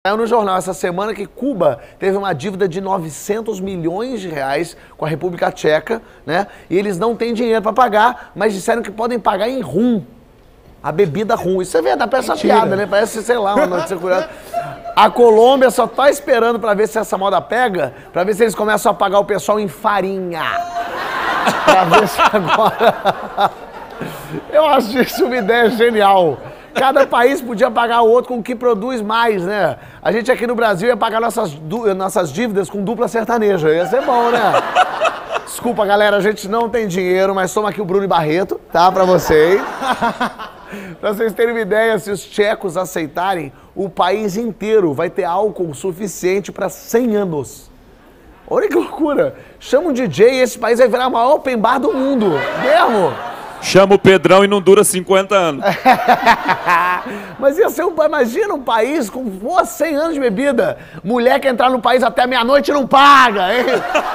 Saiu no jornal essa semana que Cuba teve uma dívida de 900 milhões de reais com a República Tcheca, né? E eles não têm dinheiro para pagar, mas disseram que podem pagar em rum. A bebida rum. Isso é verdade, parece uma piada, né? Parece, sei lá, uma notícia curiosa. A Colômbia só tá esperando para ver se essa moda pega, para ver se eles começam a pagar o pessoal em farinha. Pra ver se agora... Eu acho isso uma ideia genial. Cada país podia pagar o outro com o que produz mais, né? A gente aqui no Brasil ia pagar nossas dívidas com dupla sertaneja. Ia ser bom, né? Desculpa, galera, a gente não tem dinheiro, mas toma aqui o Bruno e Barreto, tá? Pra vocês. Pra vocês terem uma ideia, se os tchecos aceitarem, o país inteiro vai ter álcool suficiente para 100 anos. Olha que loucura. Chama um DJ e esse país vai virar o maior open bar do mundo. Mesmo? Chama o Pedrão e não dura 50 anos. Mas ia ser imagina um país com 100 anos de bebida. Mulher que entrar no país até meia-noite não paga, hein?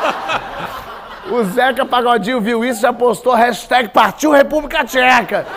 O Zeca Pagodinho viu isso e já postou hashtag Partiu República Tcheca.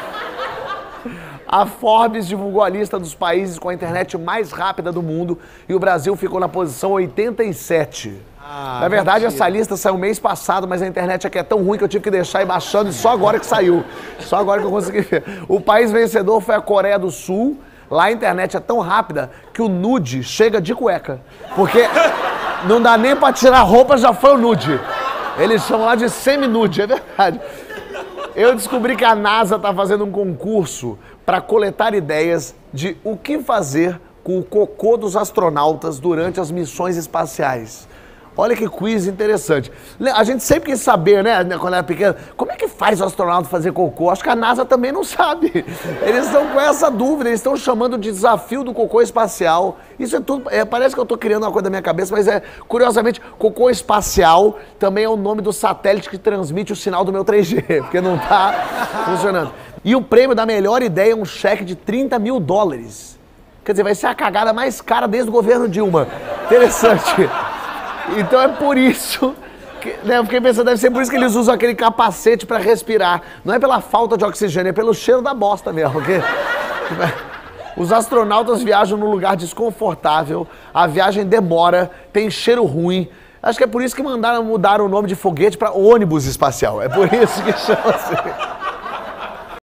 A Forbes divulgou a lista dos países com a internet mais rápida do mundo e o Brasil ficou na posição 87. Na verdade, essa lista saiu mês passado, mas a internet aqui é tão ruim que eu tive que deixar ir baixando e só agora que saiu. Só agora que eu consegui ver. O país vencedor foi a Coreia do Sul. Lá a internet é tão rápida que o nude chega de cueca. Porque não dá nem pra tirar a roupa, já foi o nude. Eles chamam lá de semi-nude, é verdade. Eu descobri que a NASA tá fazendo um concurso para coletar ideias de o que fazer com o cocô dos astronautas durante as missões espaciais. Olha que quiz interessante. A gente sempre quis saber, né, quando era pequeno, como é que faz o astronauta fazer cocô? Acho que a NASA também não sabe. Eles estão com essa dúvida, eles estão chamando de desafio do cocô espacial. Isso é tudo, parece que eu estou criando uma coisa da minha cabeça, mas curiosamente, cocô espacial também é o nome do satélite que transmite o sinal do meu 3G, porque não está funcionando. E o prêmio da melhor ideia é um cheque de 30 mil dólares. Quer dizer, vai ser a cagada mais cara desde o governo Dilma. Interessante. Então é por isso que, né, eu fiquei pensando, deve ser por isso que eles usam aquele capacete para respirar. Não é pela falta de oxigênio, é pelo cheiro da bosta mesmo. Porque os astronautas viajam num lugar desconfortável, a viagem demora, tem cheiro ruim. Acho que é por isso que mandaram mudar o nome de foguete para ônibus espacial. É por isso que chama assim.